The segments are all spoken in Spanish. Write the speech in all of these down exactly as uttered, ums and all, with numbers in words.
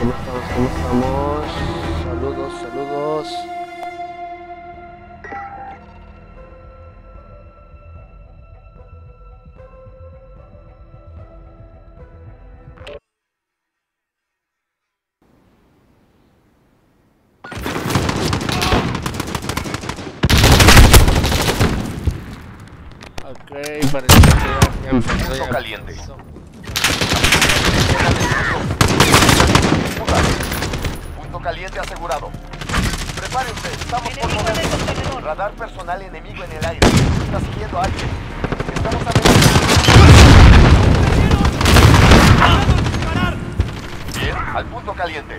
¿Cómo estamos? ¿Cómo estamos? Saludos, saludos. Ok, parece que ya empezó. Punto caliente. Punto caliente asegurado. Prepárense, estamos por mover. Radar personal enemigo en el aire. Está siguiendo a alguien. Estamos a Bien, al punto caliente.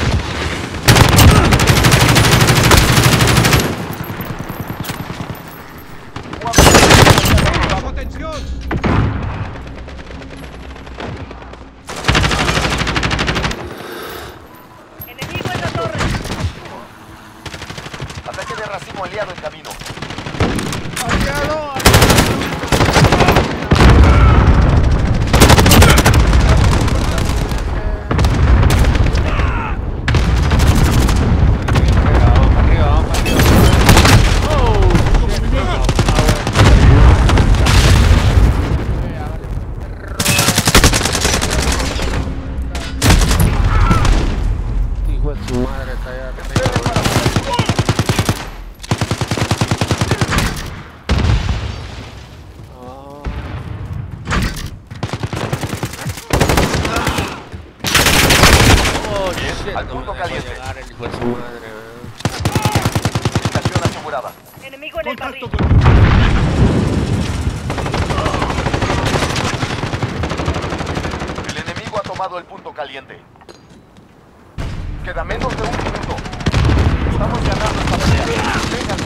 ¡Atención! Enemigo en la torre. Ataque de racimo aliado en camino. ¡Aliado! Hijo de su madre, está allá arriba. Oh. Oh, Bien, shit, al no punto me dejó caliente. llegar el hijo de su madre. Ubicación asegurada. Enemigo en el ¡Contacto carril. con... El enemigo ha tomado el punto caliente. Queda menos de un minuto. Estamos ganando esta pelea. Vénganos.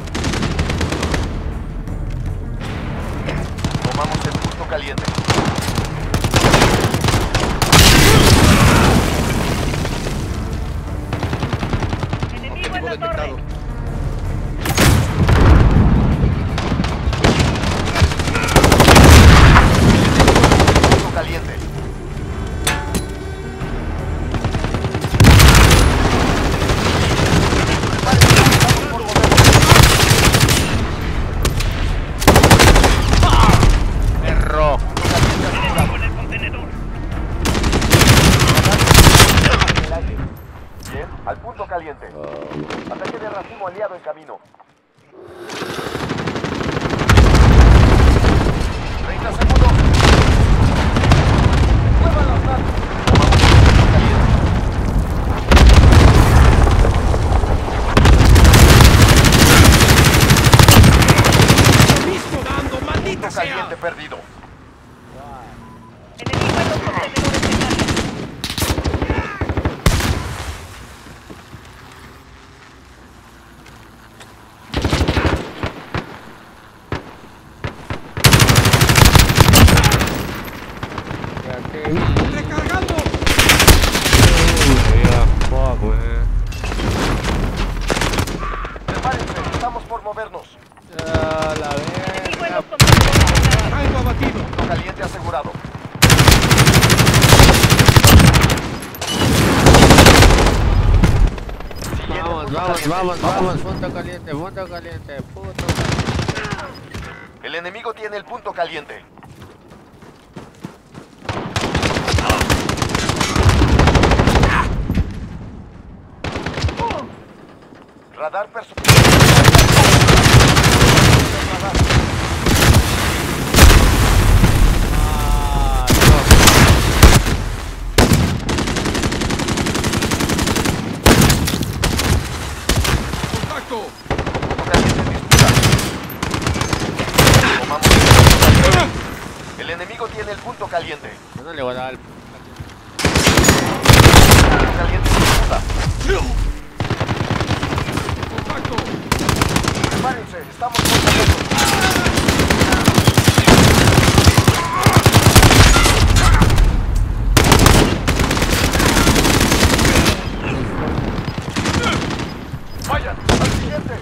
Tomamos el punto caliente. Enemigo en la torre. Punto caliente. Estamos por movernos. Perro. Punto caliente asegurado. En el contenedor. En el aire. Bien, al punto caliente. Ataque de racimo aliado en camino. treinta segundos. Muevan las manos. Tomamos el punto caliente. ¡Lo mismo dando, maldita Punto sea! caliente perdido. Enemigo en los contenedores de carga. ¡Recargando! Fuck, man. Prepárense, estamos por movernos. Ah, la Enemigo en verga. los contenedores de carga. ¡Caigo abatido! Punto caliente asegurado. Siguiente Vamos, punto vamos, caliente. vamos, vamos, punto caliente, punto caliente, punto caliente. El enemigo tiene el punto caliente. Radar personal. Ah, no. ¡Contacto! Punto caliente en disputa. Tomamos el punto caliente. El enemigo tiene el punto caliente. Yo no le voy a dar el... Punto caliente en disputa. ¡Contacto! Prepárense, estamos por movernos. Vayan, al siguiente.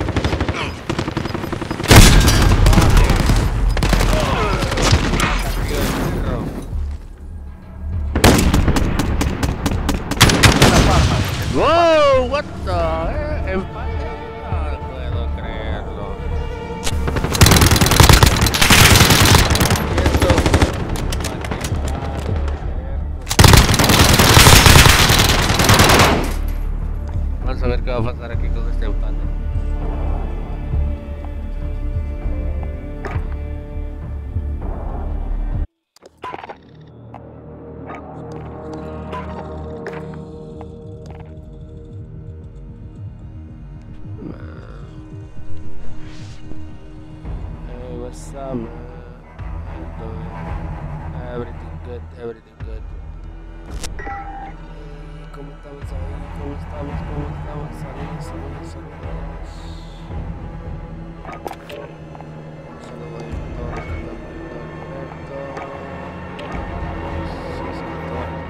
Wow, what the eh, empate. No puedo creerlo. Y esto. Vamos a ver qué va a pasar aquí con este empate. Hey, what's up, man? How you doing? Everything good, everything good. Hey, ¿cómo estamos ahí? ¿Cómo estamos? ¿Cómo estamos? Saludos, saludos, saludos. Un saludo ahí a todos los que están viendo el directo. Suscriptores,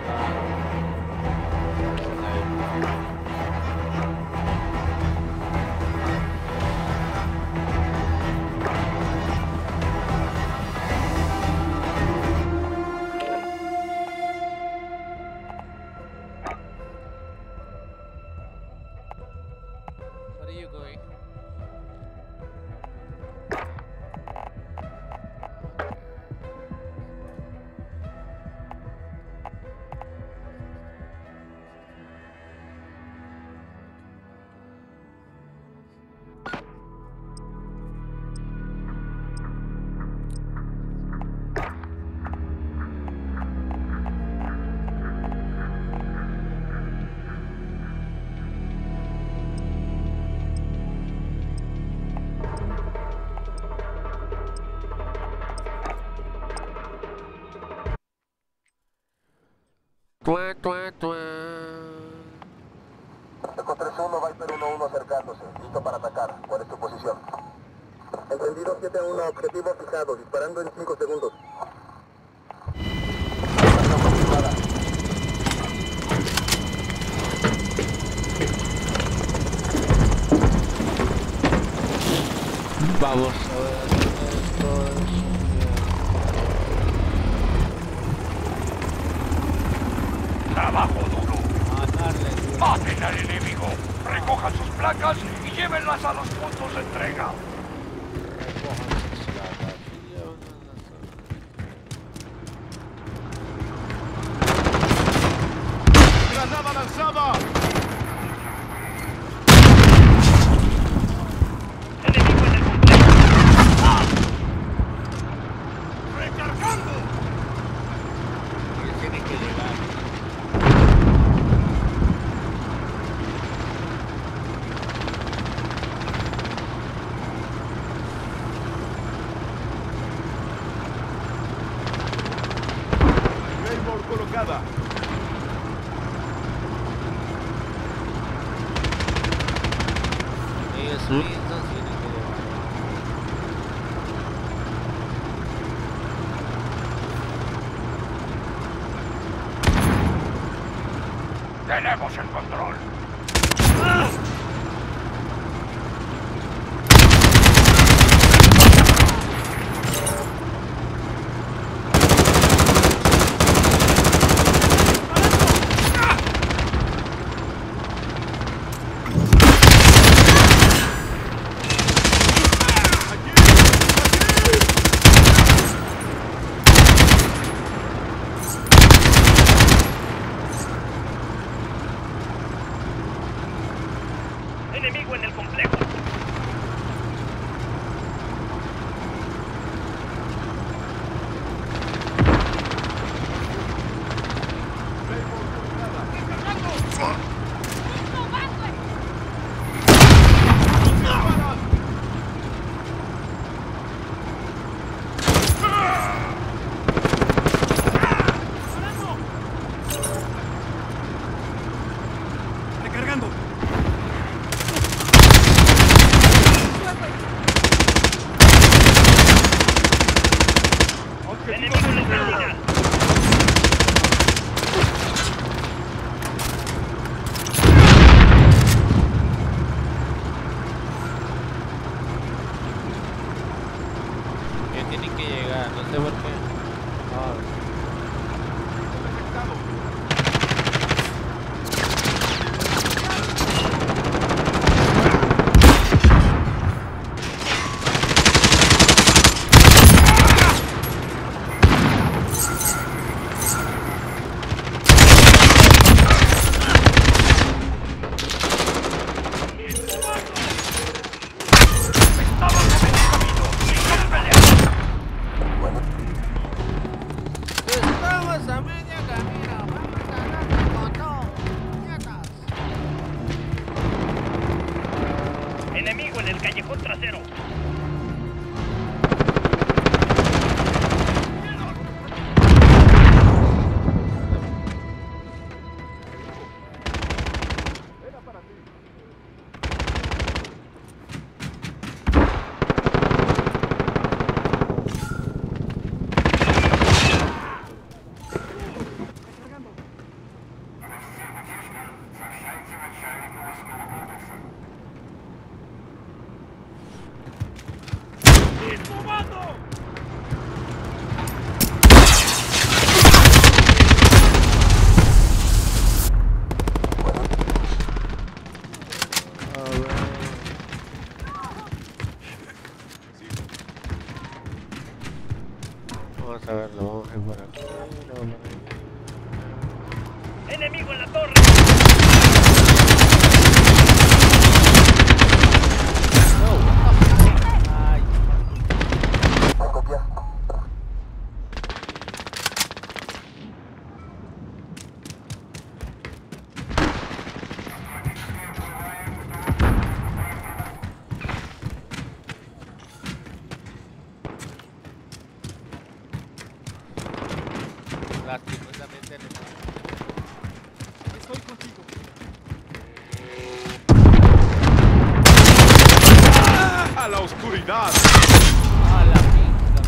What are you going? Tuá, tuá, tuá. Eco tres uno, Viper uno uno acercándose. Listo para atacar. ¿Cuál es tu posición? Entendido siete uno, objetivo fijado. Disparando en cinco segundos. Vamos a ver esto. Trabajo duro. Matarle. Maten al enemigo. Recojan sus placas y llévenlas a los puntos de entrega. Recojan sus placas y llévenlas a- ¡Granada lanzada! Enemigo en el complejo. ¡Recargando! Ellos tienen que llegar. Claymore colocada. Ellos mismos tienen que llegar. Tenemos el control. Enemigo en el complejo. Recargando. Enemigo en la oficina. Ellos tienen que llegar, no sé por qué. Enemigo en la torre. No, what the fuck? Ay. Lastimosamente no. Estoy contigo. ¡Ah! ¡A la oscuridad! A la pinta.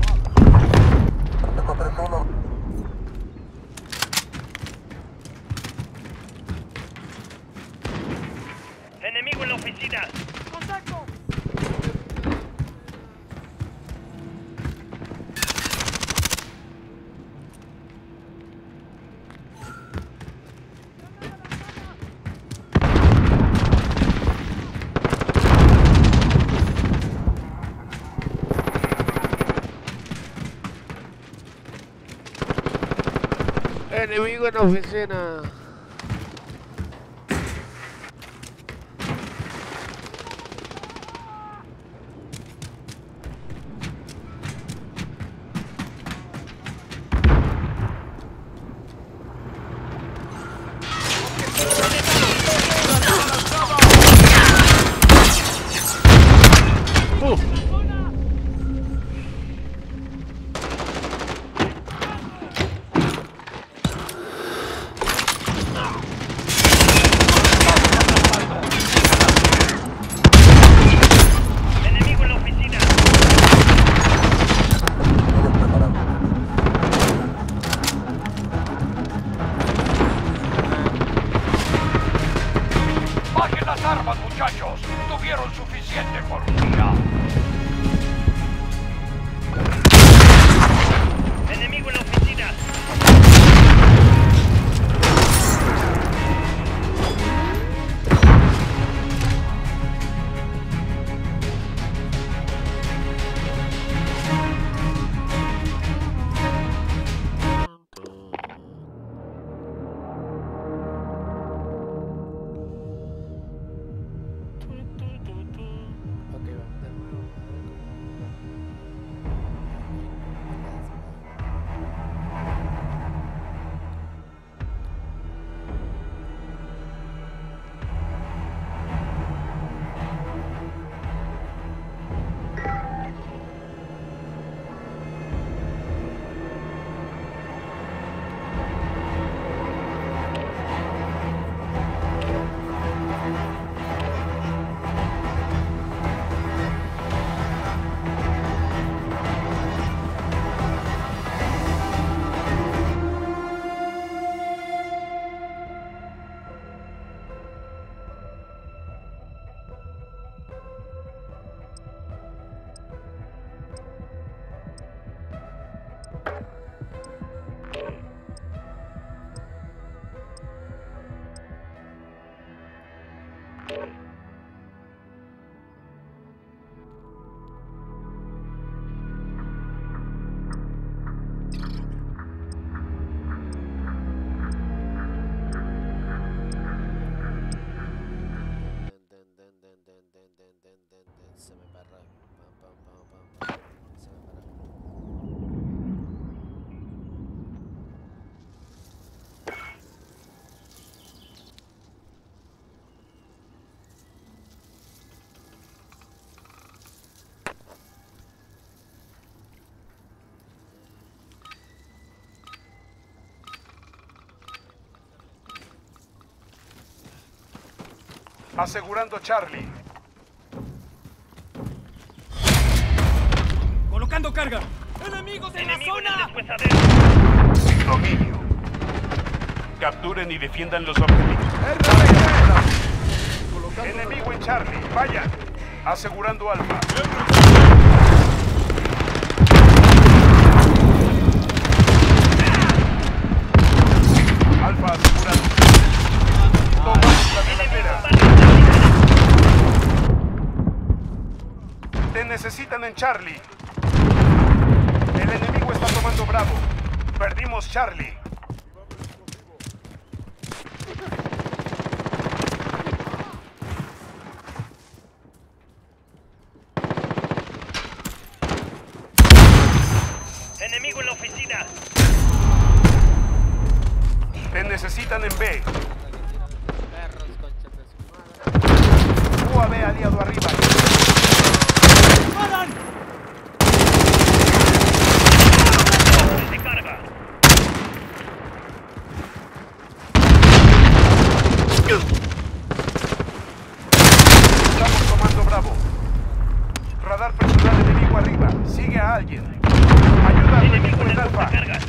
Enemigo en la oficina. ¡Contacto! Enemigo en la oficina. Uh. Enemigo en la oficina. ¡Bajen las armas, muchachos! Tuvieron suficiente por un día. Enemigo en la oficina. Ok, vamos de nuevo. Se me para. Pam, pam, pam, pam. Se me para. Asegurando Charlie. ¡Colocando carga! ¡Enemigos en Enemigo en la el zona! deshuesadero. Dominio. Capturen y defiendan los objetivos. Enemigo en Charlie. Vayan. Asegurando Alfa. Alfa asegurado. Tomamos la delantera. Te necesitan en Charlie. El enemigo está tomando Bravo. Perdimos Charlie. necesitan en B. Perros, concha de su madre. U A V aliado arriba. ¡Disparan! Se carga. Estamos tomando Bravo. Radar personal enemigo arriba. Sigue a alguien. Ayuda a tu Enemigo equipo en en el Alfa. carga.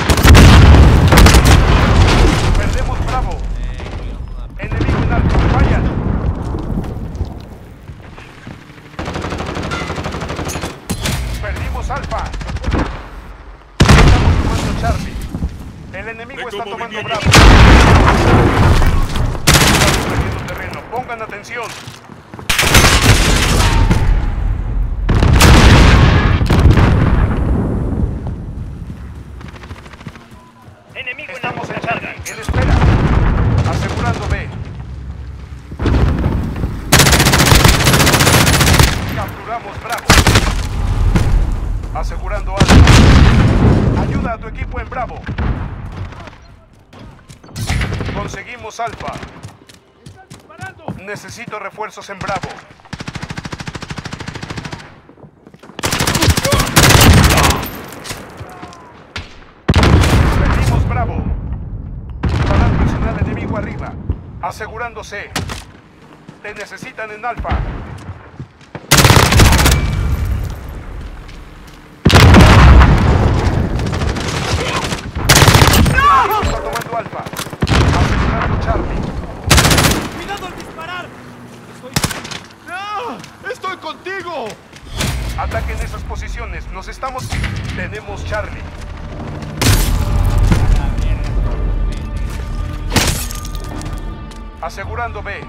Perdemos Bravo. Enemigo en Alfa. Vayan. Perdimos Alfa. Estamos tomando Charlie. El enemigo está tomando Bravo. Estamos perdiendo terreno. Pongan atención. Enemigo en Estamos en la carga. Charlie. Él espera. Asegurando B. Capturamos Bravo. Asegurando Alfa. Ayuda a tu equipo en Bravo. Conseguimos Alfa. Necesito refuerzos en Bravo. Perdimos Bravo. Radar personal enemigo arriba. Asegurándose. Te necesitan en Alfa. Está tomando Alfa. Asegurando Charlie. ¡Cuidado al disparar! Estoy... ¡No! ¡Estoy contigo! Ataquen esas posiciones. Nos estamos... Tenemos Charlie. Asegurando B.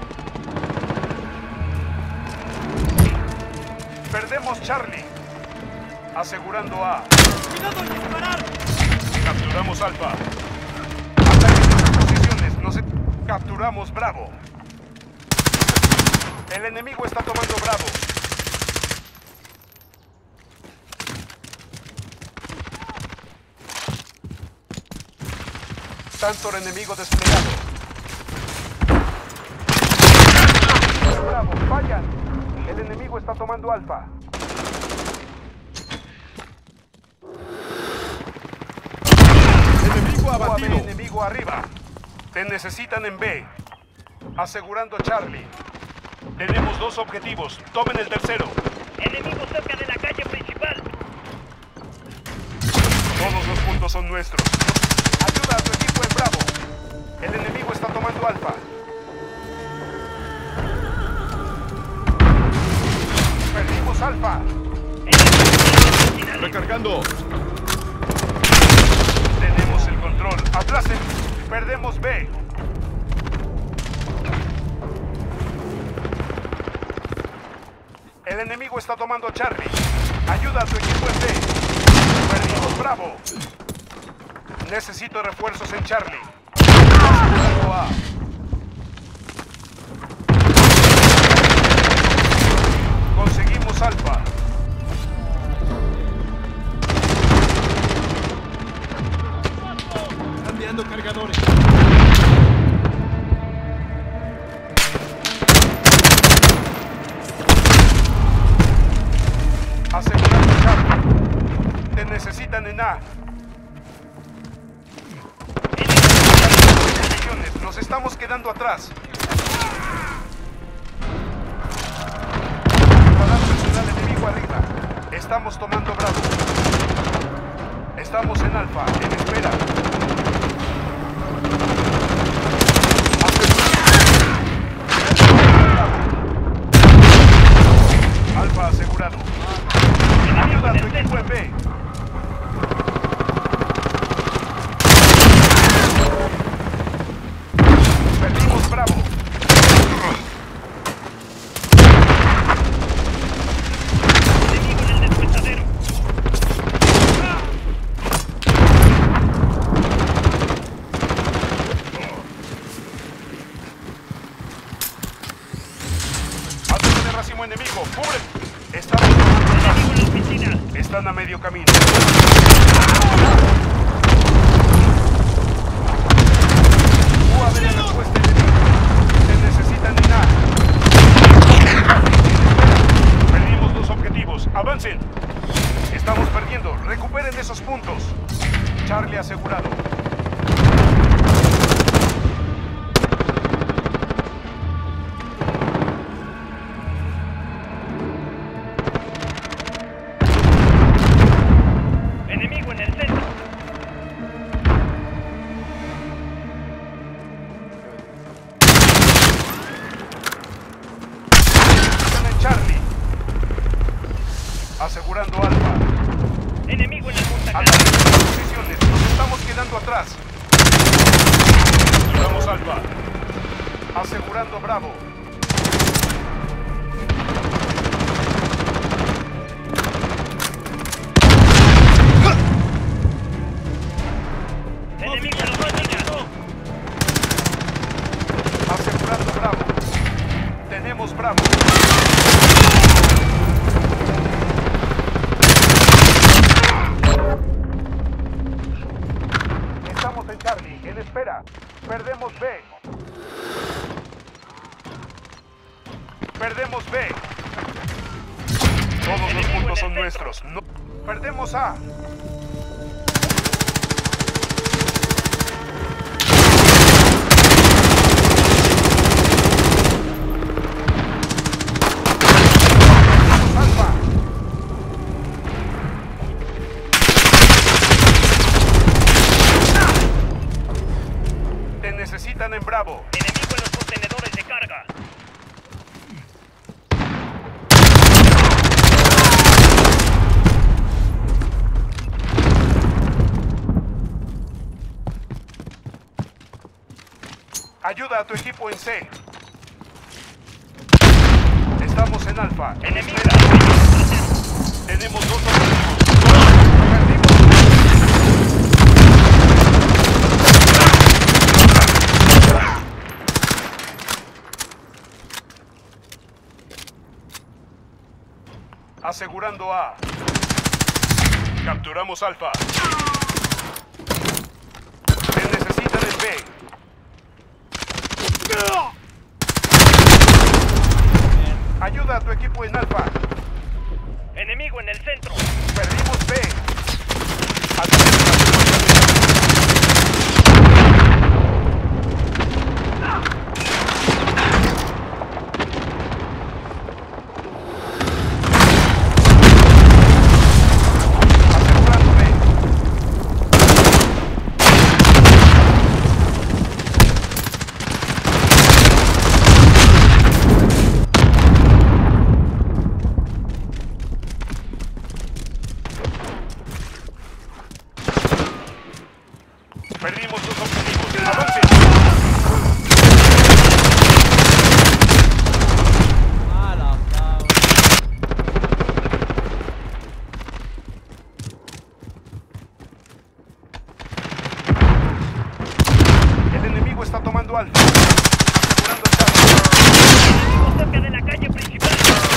Perdemos Charlie. Asegurando A. ¡Cuidado al disparar! Capturamos Alfa. Ataquen esas posiciones. Nos... Capturamos Bravo. El enemigo está tomando Bravo. Tantor enemigo desplegado. Bravo, vayan. El enemigo está tomando Alfa. ¡Enemigo U A V abatido! enemigo arriba. Te necesitan en B. Asegurando Charlie. Tenemos dos objetivos. Tomen el tercero. Enemigo cerca de la calle principal. Todos los puntos son nuestros. Ayuda a tu equipo en Bravo. El enemigo está tomando Alfa. Perdimos Alfa. ¡Recargando! Tenemos el control. Aplacen. Perdemos B. El enemigo está tomando Charlie. Ayuda a tu equipo en B. Perdimos Bravo. Necesito refuerzos en Charlie. Asegurando A. Conseguimos Alfa. Están tirando cargadores. Asegurando Charlie. Te necesitan en A. Posiciones. Nos estamos quedando atrás. Radar personal enemigo arriba. Estamos tomando Bravo. Estamos en Alfa. En espera. Alfa asegurado. Ayuda a tu equipo en B. Perdimos Bravo. Enemigo en el despertadero. Ataque de racimo enemigo. ¡Cubre! Estamos tomando Enemigo en la oficina. Están a medio camino. Asegurando Alfa. Enemigo en el montacargas. Ataque las posiciones. Nos estamos quedando atrás. Vamos Alfa. Asegurando Bravo. Enemigo en los montacargas. Asegurando Bravo. Tenemos Bravo. Estamos en Charlie, en espera. Perdemos B. Perdemos B. Todos los puntos son nuestros. No. Perdemos A. Alfa. Te necesitan en Bravo. Enemigo en los contenedores de carga. Ayuda a tu equipo en C. Estamos en Alfa. En Enemigo espera. en el montacargas. Tenemos dos objetivos. Perdimos. Asegurando A. Capturamos Alfa. Te necesitan en B. Ayuda a tu equipo en Alfa. Enemigo en el centro. Perdimos B. Asegurando B. Perdimos los objetivos. ¡Avance! Ah, la bravo. El enemigo está tomando Alfa. Asegurando Charlie. Enemigo cerca de la calle principal.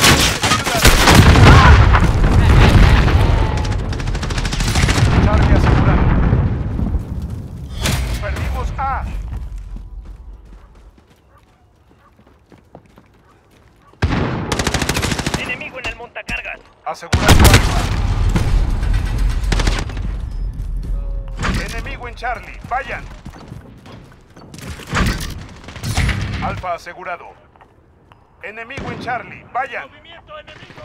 Charlie asegurando. Perdimos A. Enemigo en el montacargas. Asegurando Alfa. Enemigo en Charlie. Vayan. Alfa asegurado. Enemigo en Charlie. Vayan. Movimiento enemigo.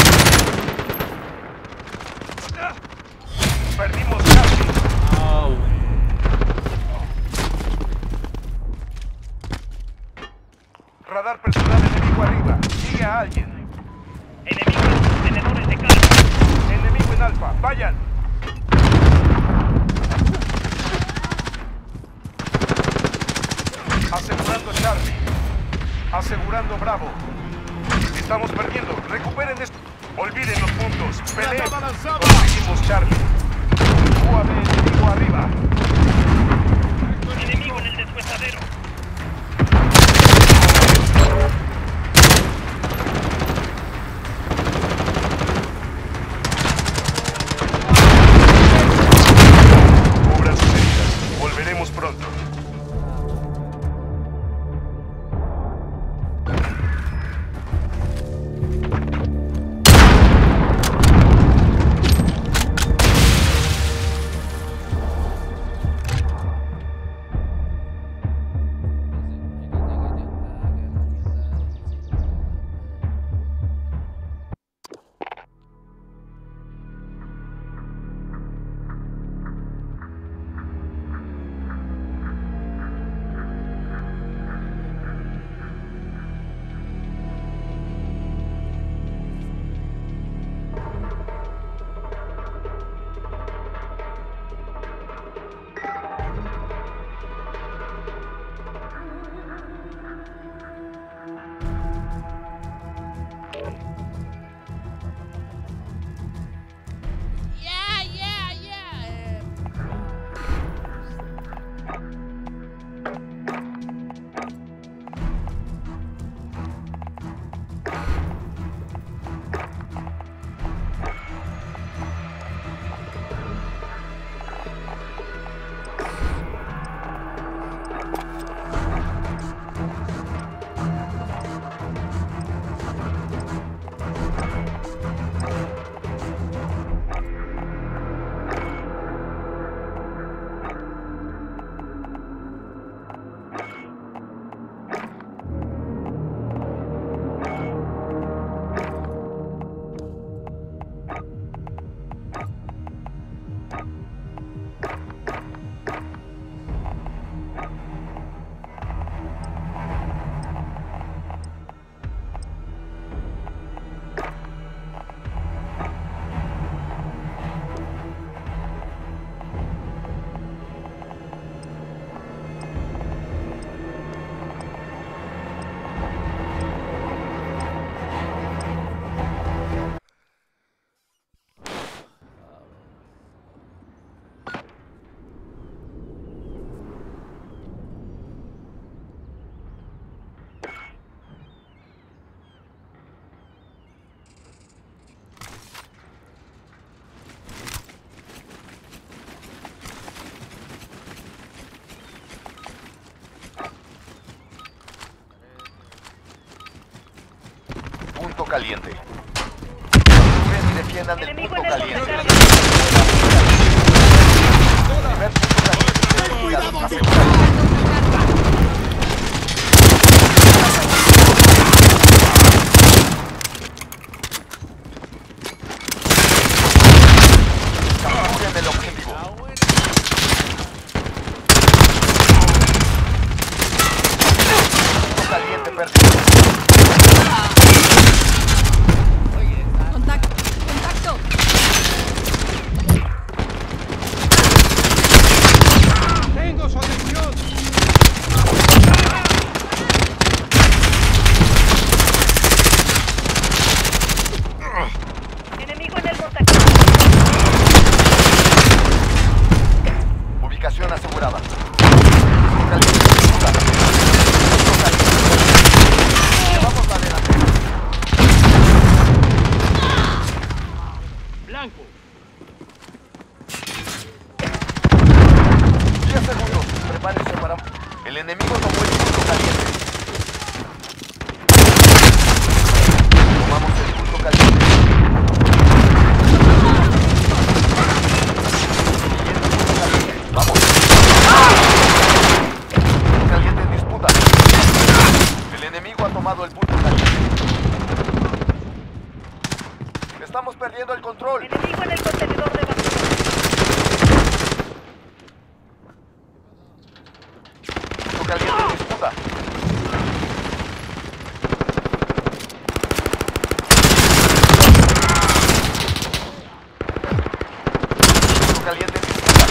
Perdimos Charlie. Oh, güey. Radar personal enemigo arriba. Sigue a alguien. Enemigo en los contenedores de carga. Enemigo en Alfa. Vayan. Asegurando Charlie. Asegurando Bravo. Estamos perdiendo. Recuperen esto. Olviden los puntos. Peleen. Granada lanzada. Conseguimos Charlie. U A V enemigo arriba. Enemigo en el deshuesadero. Cubran sus heridas. Volveremos pronto. caliente. Capturen y defiendan el Enemigo punto en el caliente. montacargas. Primer punto caliente. cuidado, Asegurado. Capturen el objetivo. Punto caliente perdido. Contacto. Contacto. Tengo su atención. Enemigo en el montacargas. Ubicación asegurada. Punto caliente disputa. Punto caliente. Llevamos la delantera. Blanco. diez segundos. Prepárense para... El enemigo tomó el punto caliente. Tomamos el punto caliente. Siguiente punto caliente. Vamos. Punto caliente en disputa. El enemigo ha tomado el punto caliente. Estamos perdiendo el control. Enemigo en el contenedor de basura. Punto caliente en disputa. Punto caliente en disputa.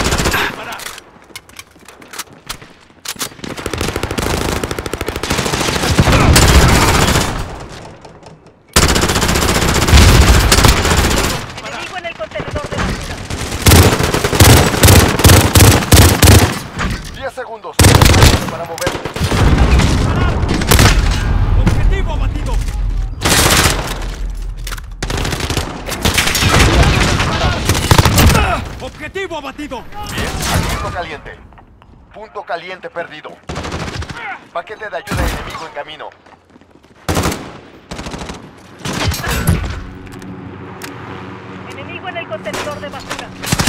Enemigo en el contenedor de basura. diez segundos. Prepárense para moverse. Objetivo abatido. Objetivo abatido. Bien, al punto caliente. Punto caliente perdido. Paquete de ayuda enemigo en camino. Enemigo en el contenedor de basura.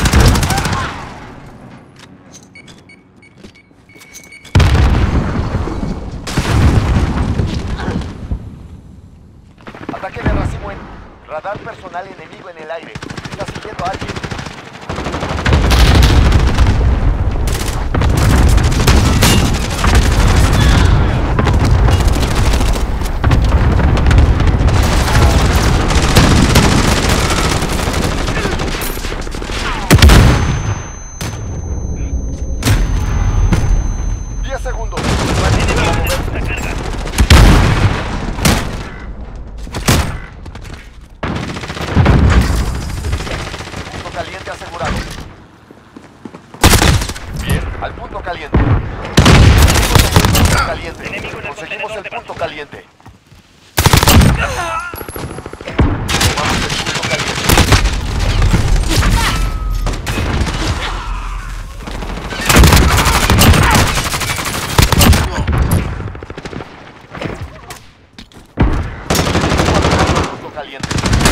Ataque de racimo en... Radar personal enemigo en el aire. Está siguiendo a alguien. diez segundos. Enemigo en el montacargas. Punto caliente asegurado. Bien, al punto caliente. Punto caliente. Enemigo en el Conseguimos el contenedor de punto basura. caliente. Tomamos el punto caliente. Punto caliente.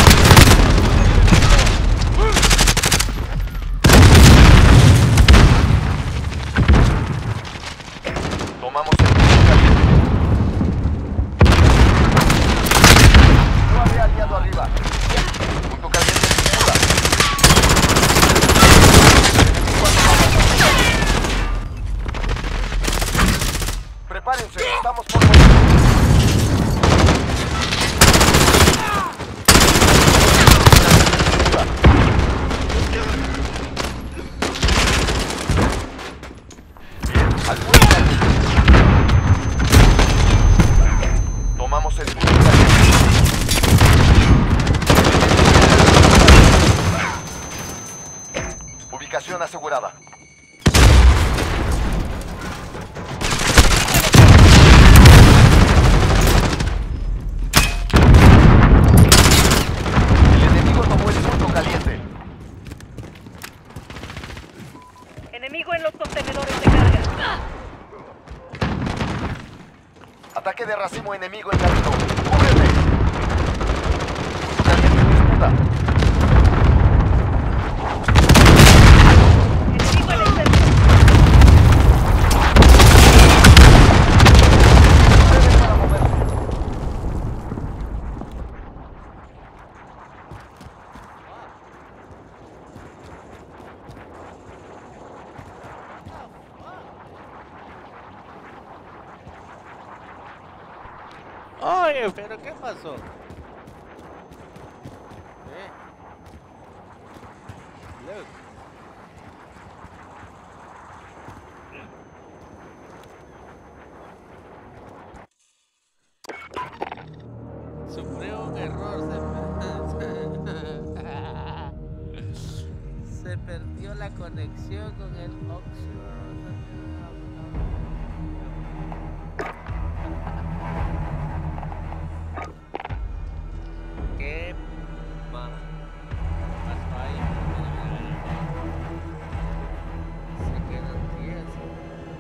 Tomamos el punto caliente. No había aliado arriba. Punto caliente en disputa. Enemigo ha tomado. Prepárense, estamos por morir. Bien, al punto caliente. Tomamos el punto caliente. Ubicación asegurada. El enemigo tomó el punto caliente. Enemigo en los contenedores de carga. Ataque de racimo enemigo en camino. ¡Cúbrete! Oye, pero ¿qué pasó? ¿Eh? Look. Sufrió un error, se, se perdió la conexión con el Oxford. ¿Qué más pasó ahí? Se quedan tiesos.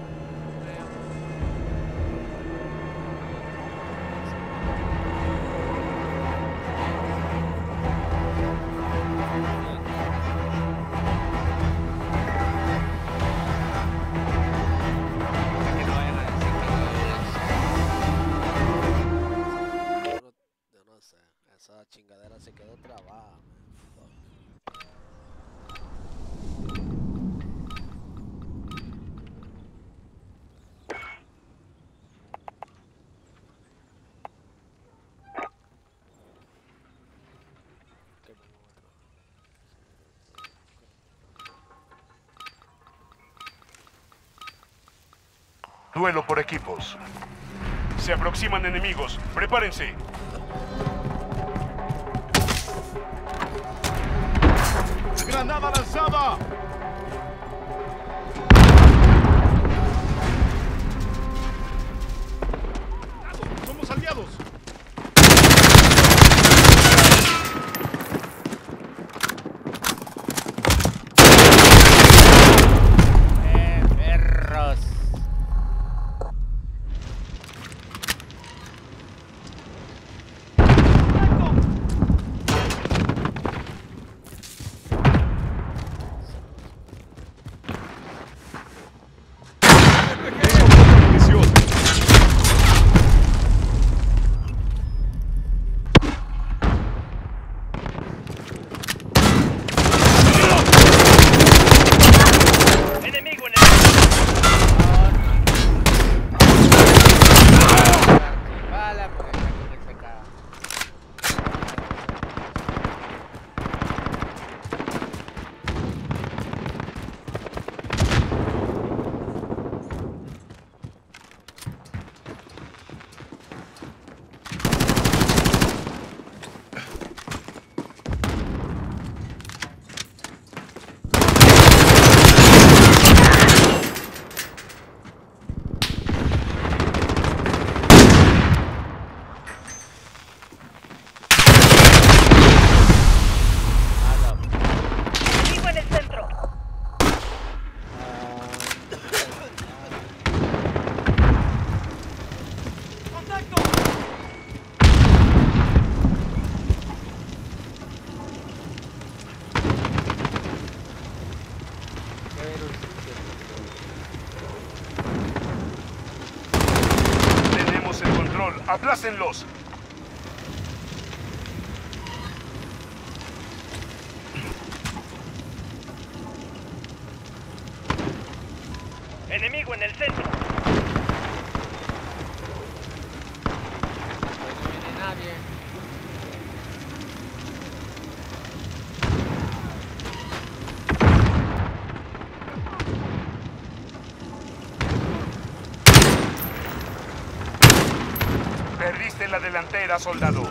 Esa chingadera se quedó trabada. Duelo por equipos. Se aproximan enemigos. Prepárense. ¡Granada lanzada! ¡Somos aliados! ¡Eh, perros! Tenemos el control. ¡Aplácenlos! Enemigo en el centro. No viene nadie. Perdiste la delantera, soldado.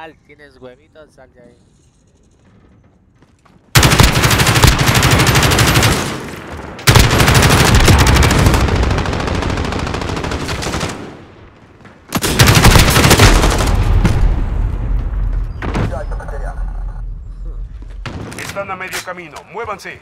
Sal, tienes huevitos, sal de ahí. Están a medio camino. Muévanse.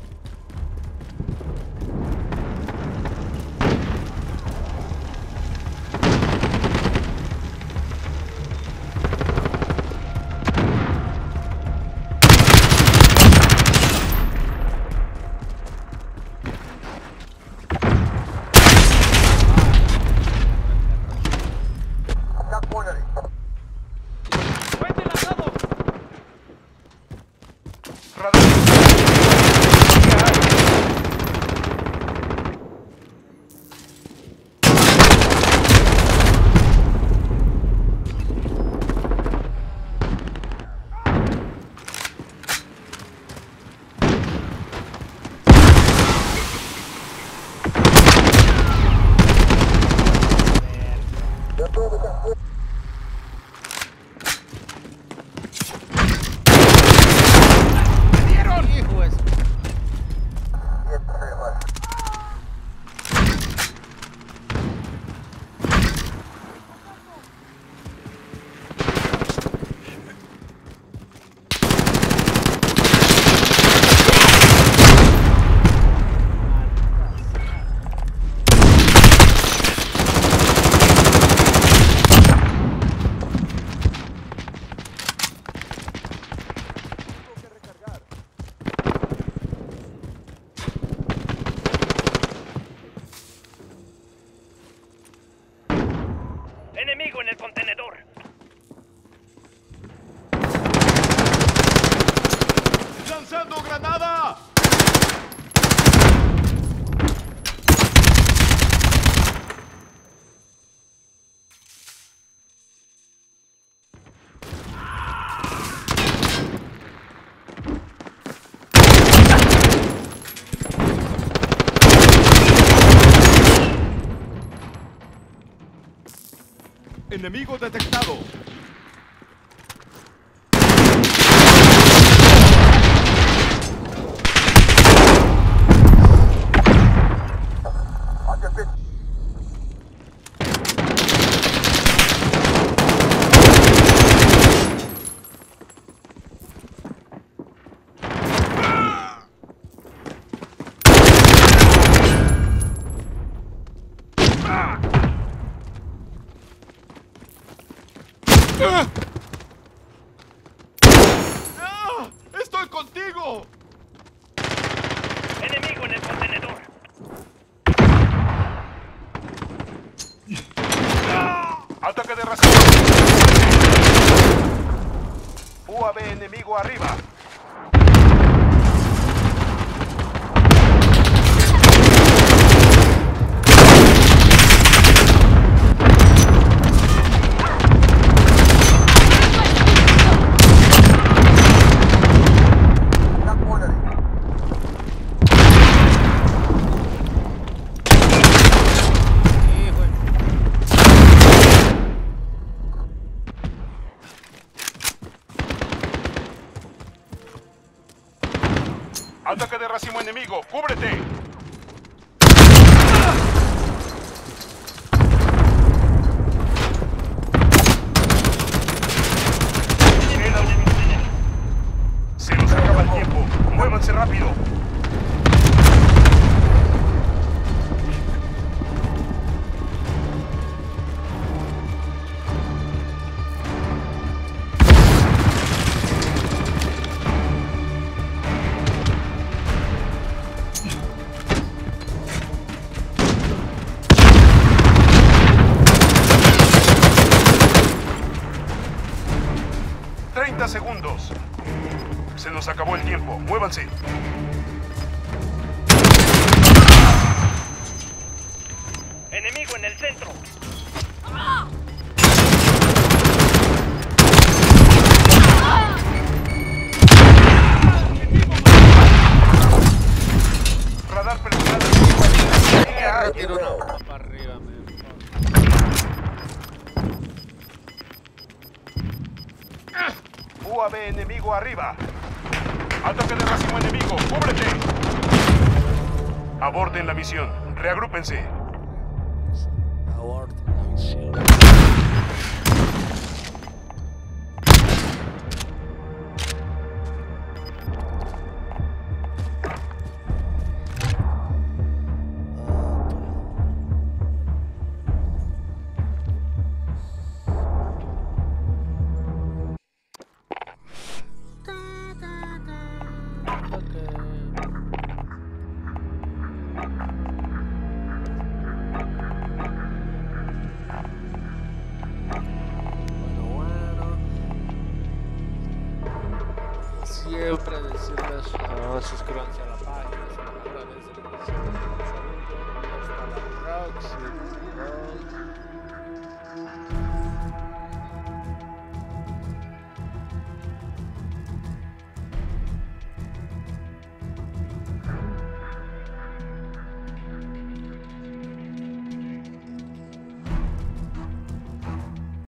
Enemigo en el contenedor. ¡Lanzando granada! Enemigo detectado. ¡Ah! ¡Estoy contigo! Enemigo en el contenedor. Ataque de racimo. U A V enemigo arriba. Ataque de racimo enemigo. ¡Cúbrete! Se nos acaba el tiempo. Muévanse rápido. treinta segundos. Se nos acabó el tiempo. Muévanse. Enemigo en el centro. Radar personal. Tiro uno para arriba, me. U A V enemigo arriba. Ataque de racimo enemigo. ¡Cúbrete! Aborden la misión. Reagrúpense. Aborto la misión. Siempre decirles, uh, suscríbanse a la página, si no, a través de